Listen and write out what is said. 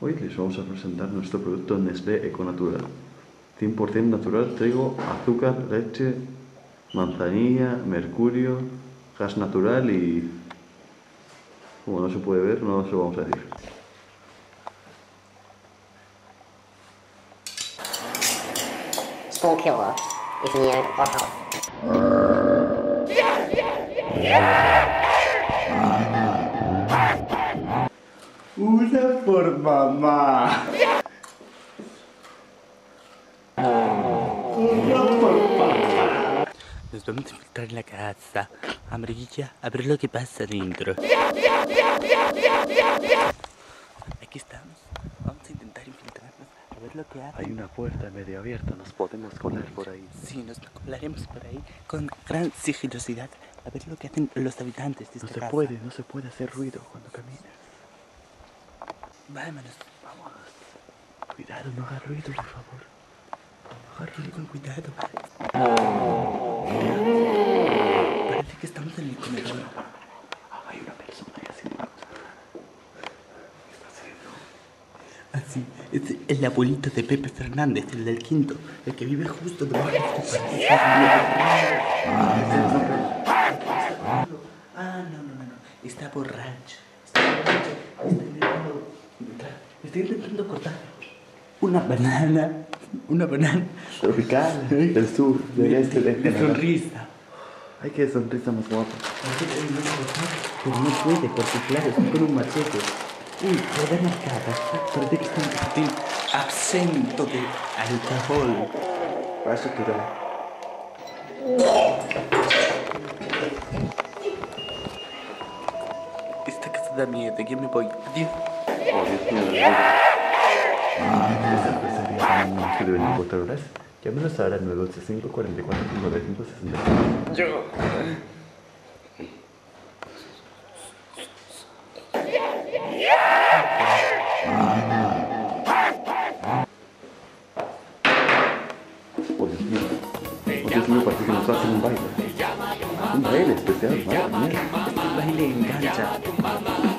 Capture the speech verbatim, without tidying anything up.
Hoy les vamos a presentar nuestro producto Nestlé Econatural. cien por cien natural, trigo, azúcar, leche, manzanilla, mercurio, gas natural y... como no se puede ver, no se lo vamos a decir. Spoon killer is near our house. Una por mamá. Una por papá. Nos vamos a infiltrar en la casa. Amarilla, a ver lo que pasa dentro. Aquí estamos. Vamos a intentar infiltrarnos. A ver lo que hace. Hay una puerta medio abierta, nos podemos colar por ahí. Sí, nos colaremos por ahí con gran sigilosidad. A ver lo que hacen los habitantes de esta No se casa. puede, no se puede hacer ruido cuando caminas. Vámonos. Vamos. Cuidado, no haga ruido, por favor. Agarra con cuidado. Parece que estamos en el comedor. Hay una persona ahí haciendo una cosa rara. ¿Qué está haciendo? Así, es el abuelito de Pepe Fernández, el del quinto, el que vive justo debajo de este parque. Ah, no, no, no, no. Está borracho. Está borracho. Está intentando, está intentando cortar una banana. Una banana. Tropical, del sur, del este, de, del de Canadá. sonrisa. Ay, qué sonrisa más guapa. Pero no puede, porque claro, está con un machete. Uy, rueda marcada. Parece que está en absento de alcohol. Paso que era. Esta casa da miedo, yo me voy. Adiós. Oh, Dios mío, de verdad. Esta sería un ángel de veinticuatro horas. Llámenos ahora al nueve ocho cinco, cuatro cuatro, cinco cinco, seis cinco. Yo. Oh, Dios mío. Oh, Dios mío, parece que nos va a hacer un baile. Un baile especial, madre mía. Este baile engancha.